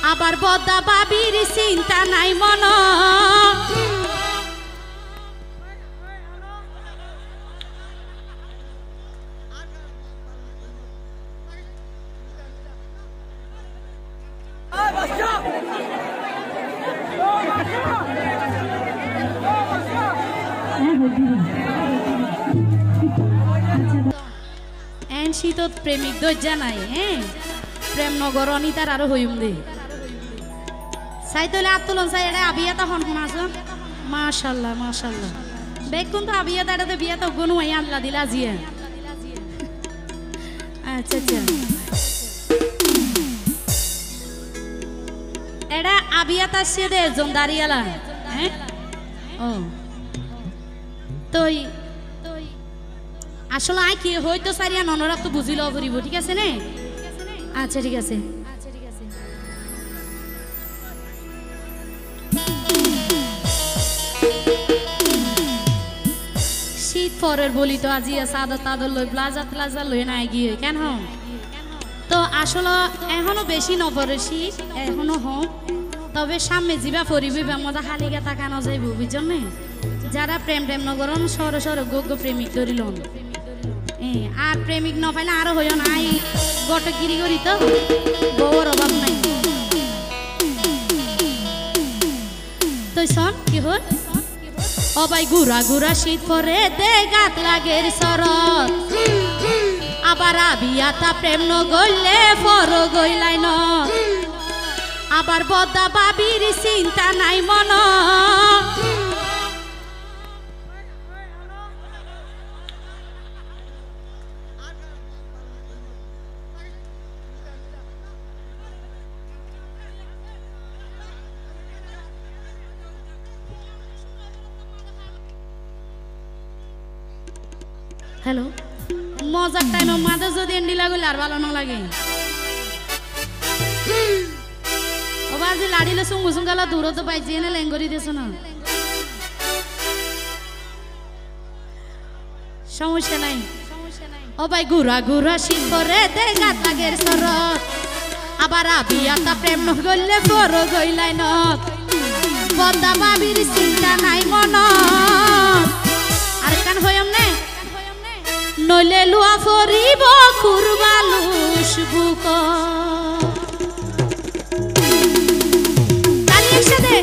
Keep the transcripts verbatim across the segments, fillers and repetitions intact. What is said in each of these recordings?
আবার বদা বাবির চিন্তা নাই মন এন শীতত প্রেমিক দজ্জা নাই হ্যাঁ প্রেম নগর অনিতার আরো হইম দে সাইতলে আত্তলন সাই এটা আবিয়াতা হন হন আসুন মাশাআল্লাহ মাশাআল্লাহ বেকুন তো আবিয়াতা এটাতে বিয়াতা গুনু আই আল্লাহ দিলা জিয়া আচ্ছা আচ্ছা এটা আবিয়াতা সেদে জন দাঁড়িয়ালা হ্যাঁ ও তোই আসলে আই কি হয়তো সারিয়া ননরা তো বুঝিল করিব ঠিক আছে নে আচ্ছা ঠিক আছে শীত পরের বলি তো আজি সাদা তাদর লই ব্লাজা প্লাজা লই না গিয়ে কেন তো আসলে এখনো বেশি নপরে শীত এখনো হোক তবে সামনে যাবা পরিবি মজা হালিকা তাকানো যাইব বুঝছেন না যারা প্রেম প্রেম নগরন সর সর গোগ্য প্রেমিক ধরিলন আর প্রেমিক ন পাইলে আরো হইও নাই গটগিরি করি তো বউর অভাব নাই তুই শোন কি হল ও ভাই গুড়া গুড়া শীত পরে দে গাত লাগের শরৎ আবার আবিয়াতা প্রেম ন গইলে ফর গইলাই ন আবার বদা বাবির চিন্তা নাই মন হ্যালো মজার টাইমে মাঝে যদি এন্ডি লাগলে আর ভালো না লাগে ও বাজি লাড়িলে সুঙ্গু সুঙ্গালা দূর তো পাইছি এনে লেঙ্গরি দিছ না সমস্যা নাই ও ভাই গুড়া গুড়া শীত করে দে গাত লাগের শরৎ আবার আবিয়াতা প্রেম ন গইলে ফর গইলাই ন বদা বাবির চিন্তা নাই মন আর কান হইম নে নইলে লুয়া ফরিব কুরবালুস বুক তালি একসাথে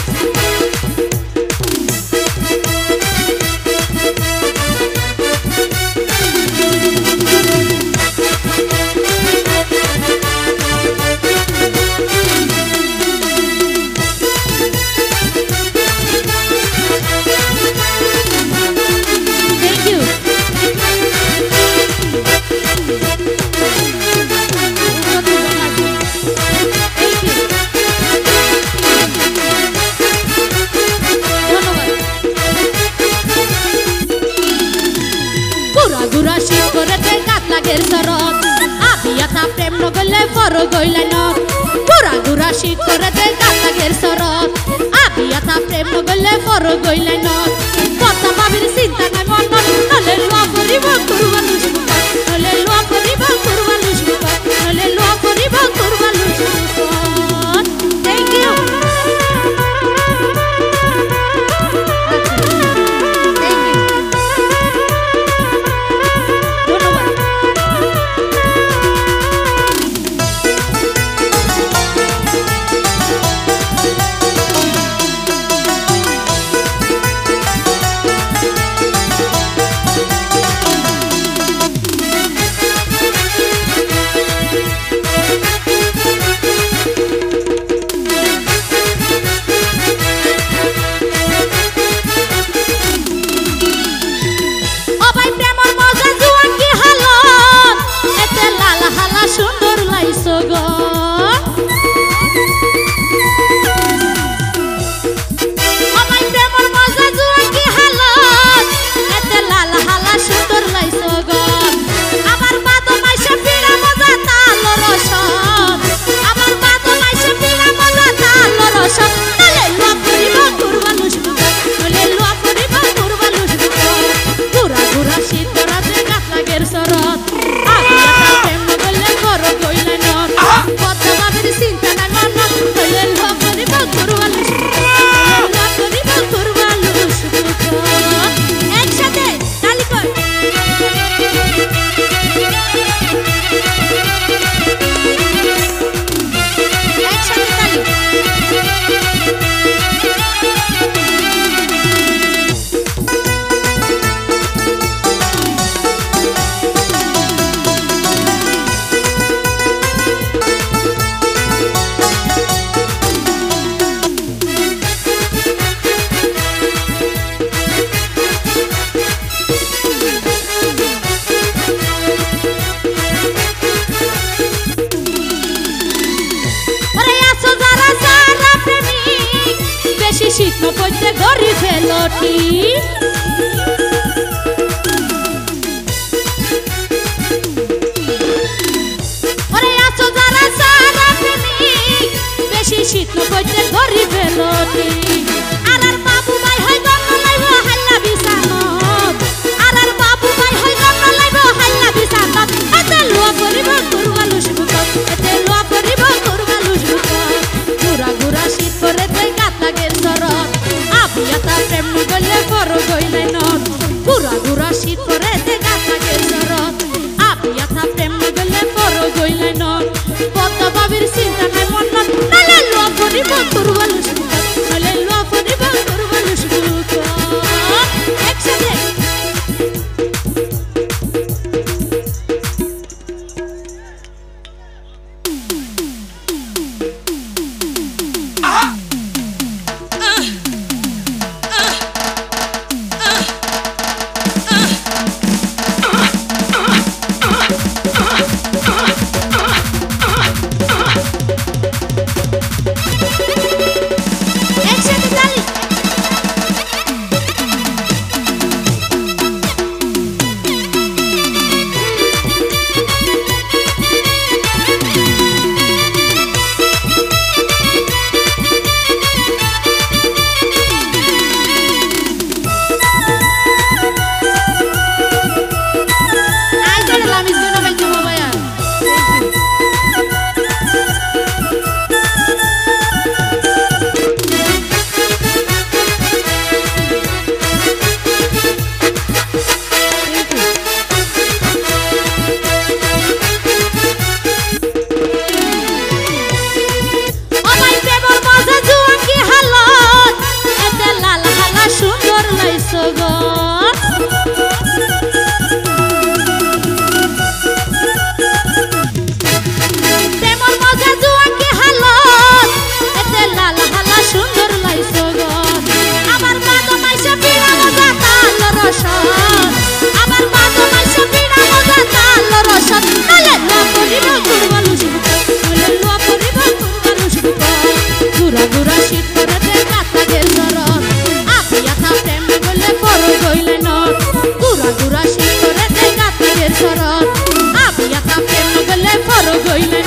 আবিয়াতা প্রেম ন গইলে ফর গইলাই ন গুড়া গুড়া শীত করে দে গাত লাগের শরৎ আবিয়াতা প্রেম ন গইলে ফর গইলাই ন বদা বাবির চিন্তা নাই মন নলে লুয়া করিব কুরবালুস বুক নলে লুয়া করিব কুরবালুস বুক নলে লুয়া করিব কুরবালুস বুক থ্যাংক ইউ ধরি ফেলটি ওরে আছো যারা সারা প্রেমিক বেশি শীত কইতে ধরি ফেলটি আর আর বাবু ভাই হয় গন্ধ লাইব হাল্লা বিছানত আর আর বাবু ভাই হয় গন্ধ লাইব হাল্লা বিছানত এতে লোয়া করিব কুরবালুস বুকত এতে লোয়া করিব কুরবালুস বুকত ঘুরা ঘুরা শীত করে দেই কাতাগের সরত আপিয়াতা প্রেম গলে বড় গইলে নন ঘুরা ঘুরা শীত করে দেই কাতাগের সরত আপিয়াতা প্রেম গলে বড় গইলে নন কত বাবির চিন্তা নাই মন নালে লোয়া করিব কুরবালুস বুকত নালে লোয়া করিব কুরবালুস বুকত একসাথে Going